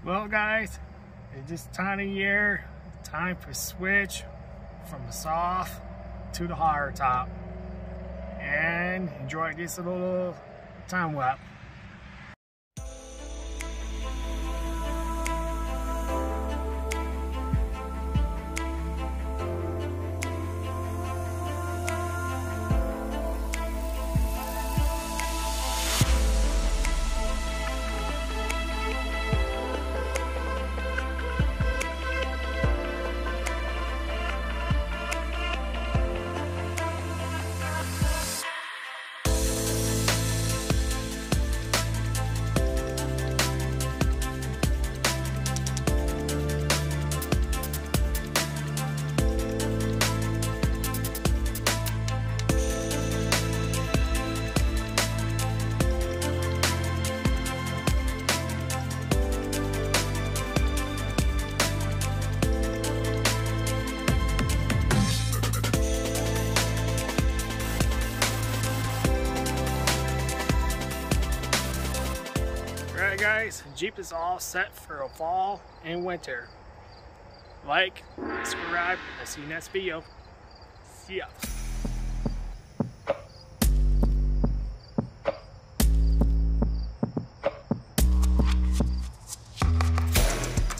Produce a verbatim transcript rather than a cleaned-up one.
Well guys, it's this time of year, time to switch from the soft to the hard top and enjoy this little time lapse. Alright guys, Jeep is all set for a fall and winter. Like, subscribe, I'll see you next video. See ya.